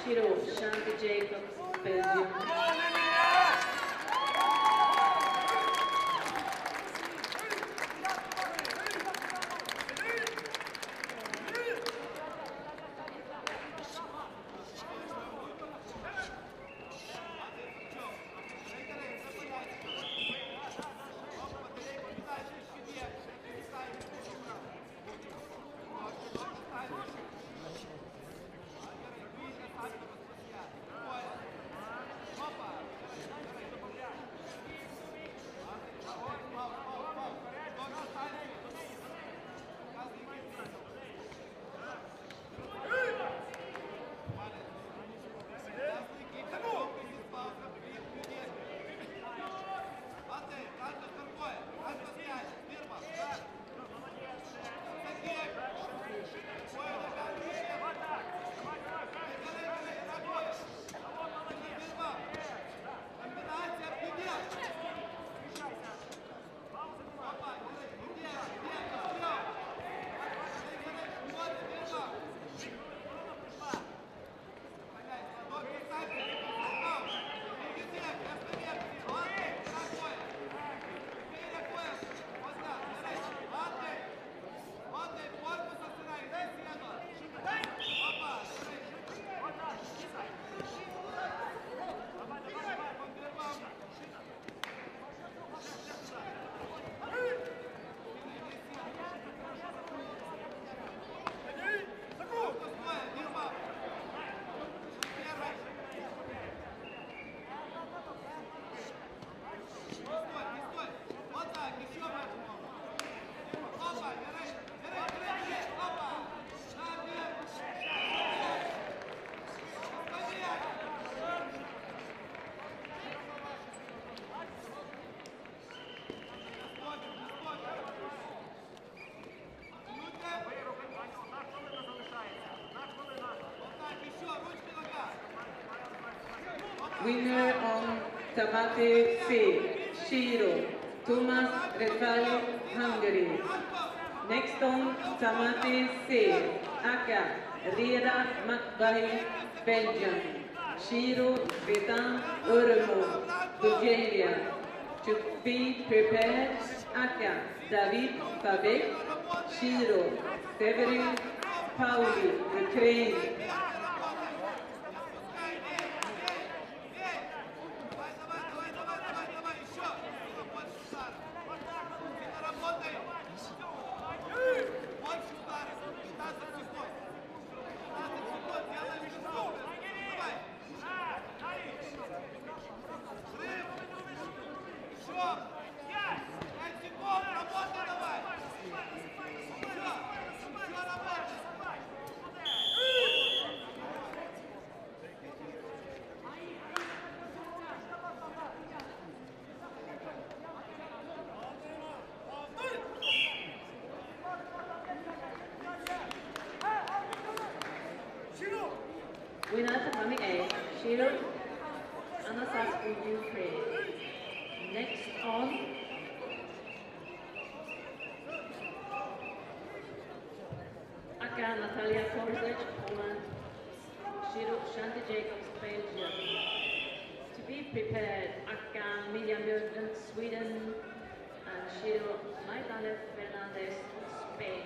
Shiro Shanti Jacobs, Belgium. Winner on Tamate C, Shiro, Thomas Refali, Hungary. Next on Tamate C, Aka, Reda Makbahi, Belgium. Shiro Vedan Urmo, Bulgaria. To be prepared, Aka, David Fabek, Shiro, Severin Pauli, Ukraine. Winner Tamami A, Shiro Anastascu, Ukraine. Next on Aka Natalia Korzic, Poland. Shiro Shanti Jacobs, Belgium. To be prepared, Aka Miriam Björklund, Sweden. And Shiro Maitale Fernandez, Spain.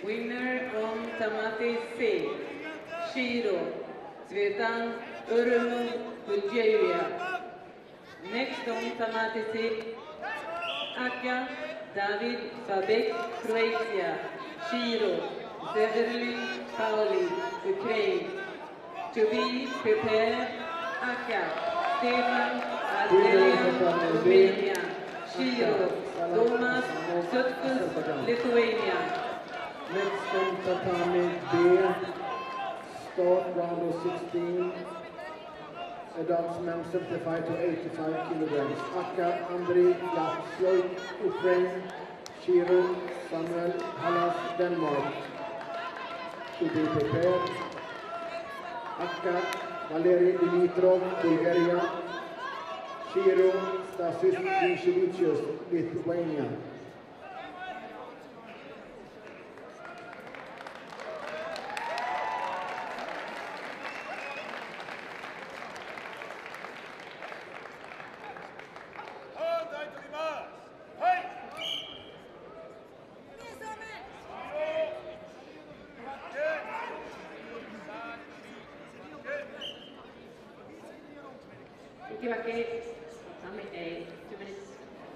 Winner on Tamati C. Shiro Tsvetan Urumu, Bulgaria. Next on Tamati C. Aka David Fabek, Croatia. Shiro Severlin Pauli, Ukraine. To be prepared, Aka Stefan Aldelian, Romania. Shiro Thomas Sutkus, Lithuania. Next on tatami B, start round of 16. Adults men 75 to 85 kilograms. Akka Andriy Lapshoy, Ukraine. Shiro Samuel Hallas, Denmark. To be prepared. Akka Valery Dimitrov, Bulgaria. Shiro Stasis Vinchevicius, Lithuania. Ikivake, Tatami A, 2 minutes.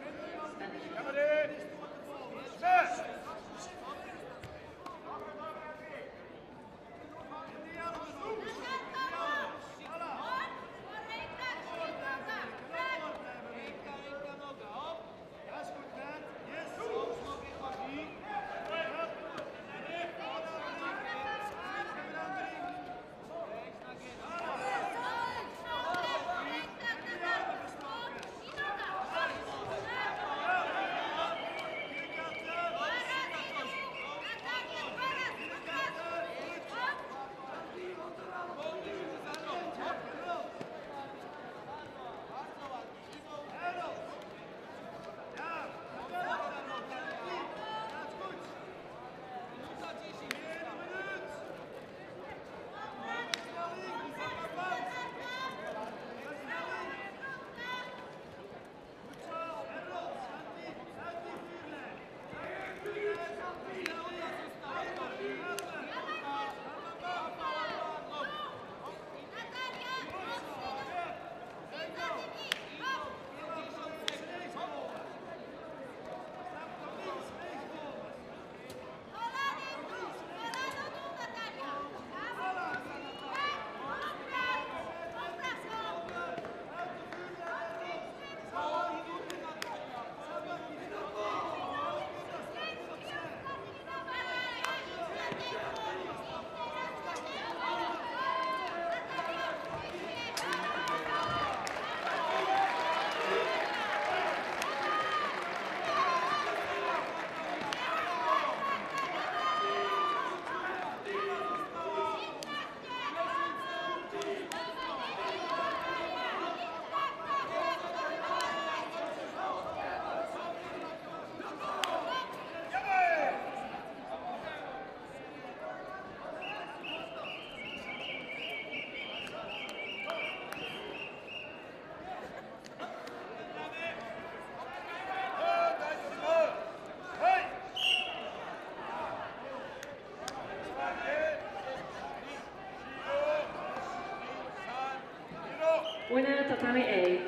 Winner Tatami A,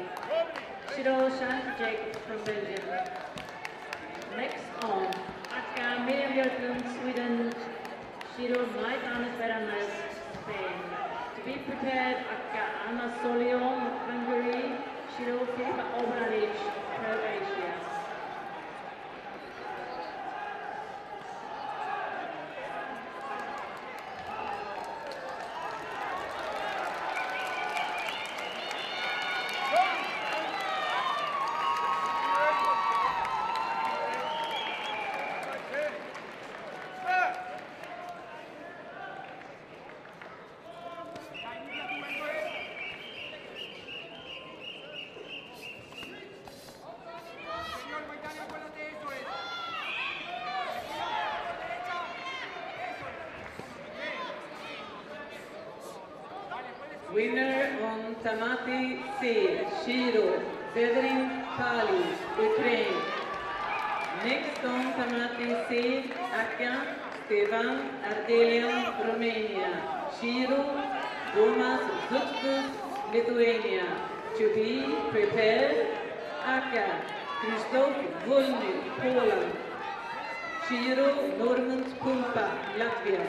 Shiro Shanti Jacobs from Belgium. Next on, Akka Miriam Björklund, Sweden. Shiro Maidanis Beranas, Spain. To be prepared, Akka Anna Solion, Hungary. Shiro Filipa Obranic, Croatia. Winner on Tamati C, Shiro Severin Pali, Ukraine. Next on Tamati C, Akka Stefan Ardelian, Romania. Shiro Thomas Zutkus, Lithuania. To be prepared. Aka Krzysztof Wolny, Poland. Shiro Norman Pumpa, Latvia.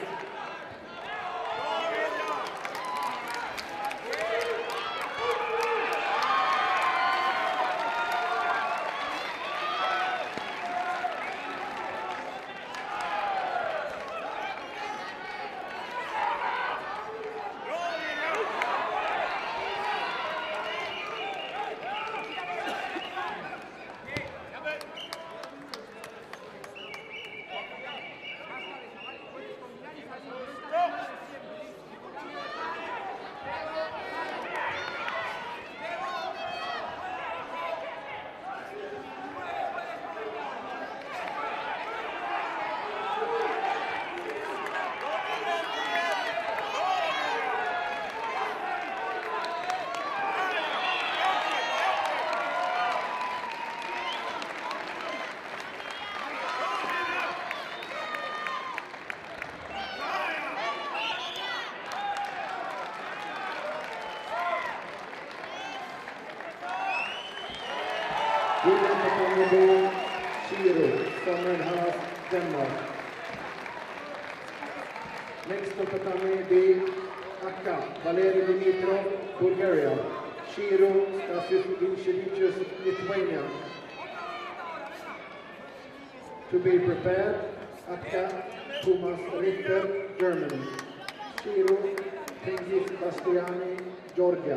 Shiro, Sonnenhaas, Denmark. Next on tatami B, Aka, Valery Dimitrov, Bulgaria. Shiro, Stasius Vincevičius, Lithuania. To be prepared, Aka, Thomas Ritter, Germany. Shiro, Tengiz Bastiani, Georgia.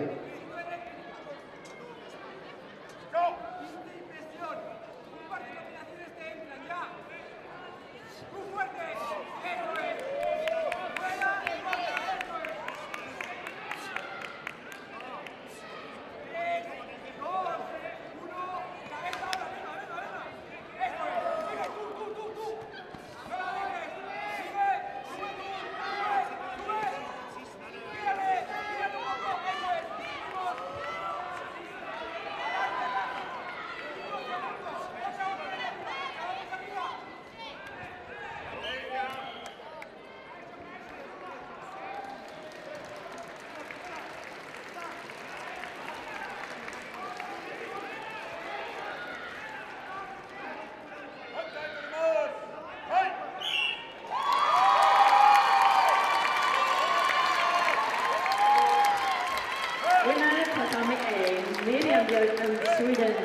Winner tatami A, Miriam Björklund, Sweden.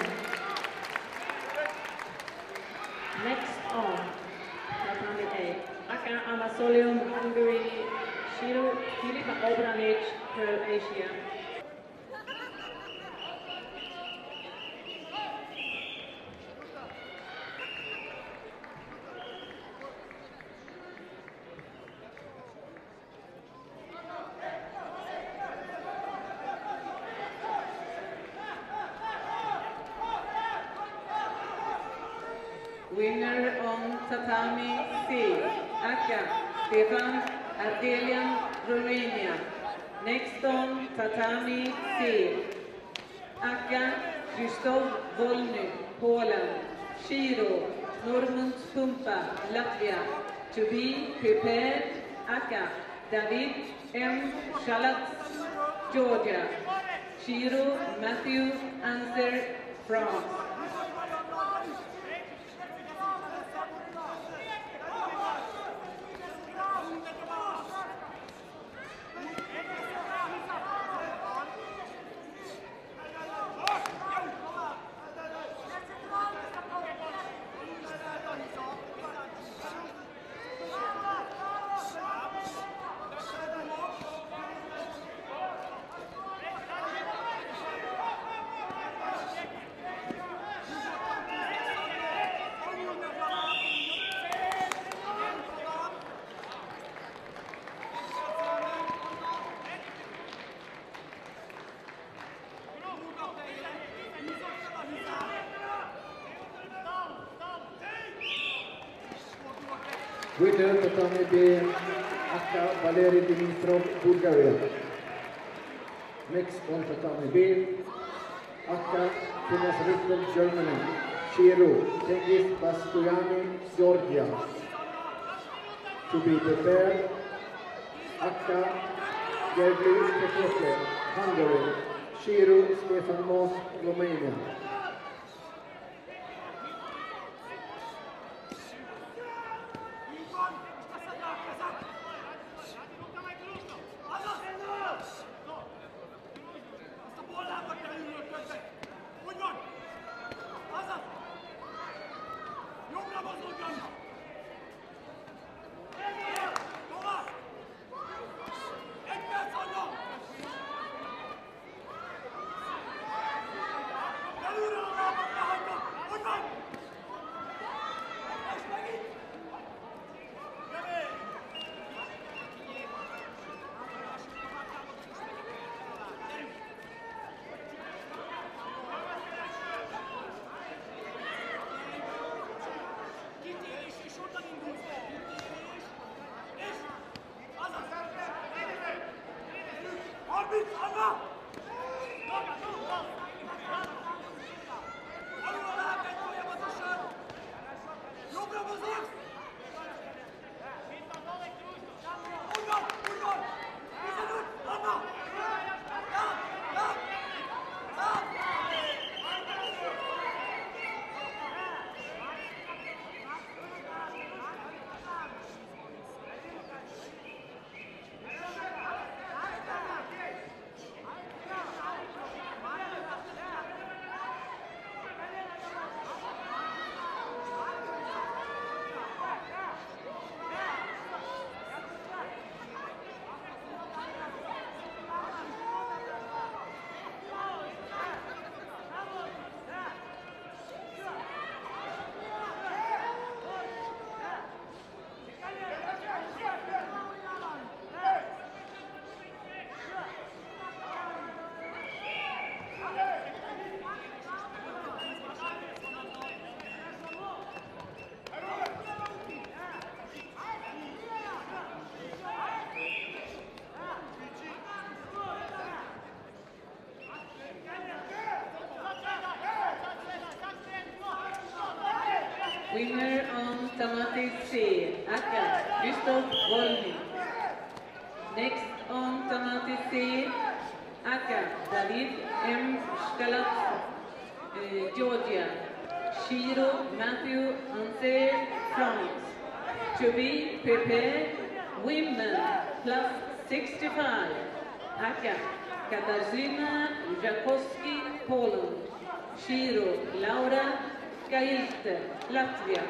Next on tatami A, Aka Amasolium, Hungary. Shiro Filipa Obranic, Croatia. Winner on tatami C, Aka Stefan Ardelian, Romania. Next on tatami C, Aka Krzysztof Wolny, Poland. Shiro Norman Pumpa, Latvia. To be prepared, Aka David M. Shalatz, Georgia. Shiro Matthew Anser, France. Winner tatami B, Aka Valery Dimitrov, Bulgaria. Next on tatami B, Aka Thomas Ritter, Germany. Shiro Tengiz Bastiani, Georgia. To be prepared, Akka Gergely Tekete, Hungary. Shiro Stefan Moss, Romania. Winner on Tamati C, Akka Gustav Volny. Next on Tamati C, Akka David M. Shkalatz, Georgia. Shiro Matthew Anse, France. To be prepared, women plus 65. Akka Katarzyna Jakowski, Poland. Shiro Laura Gailte, Latvia.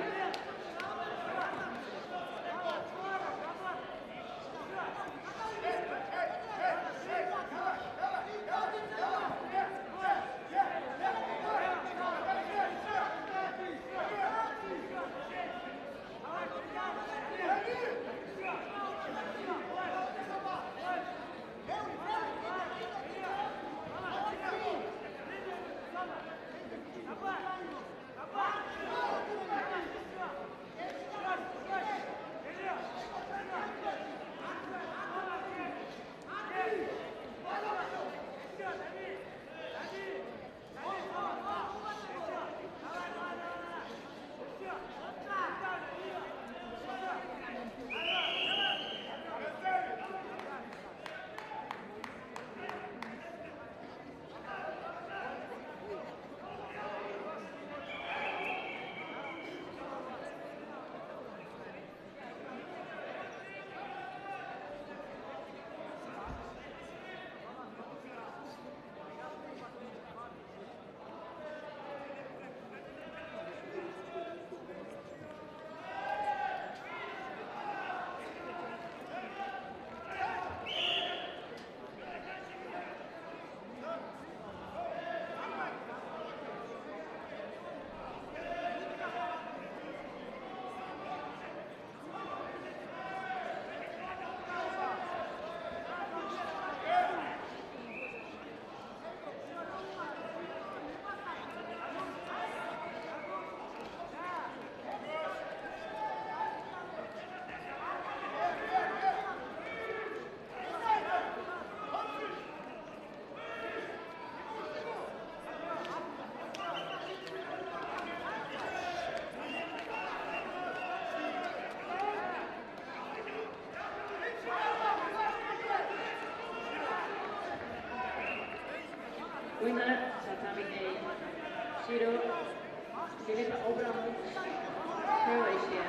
Winner, Tatami A. Shiro Filipa Obramovic, Croatia.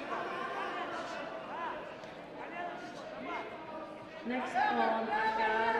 Next on Aka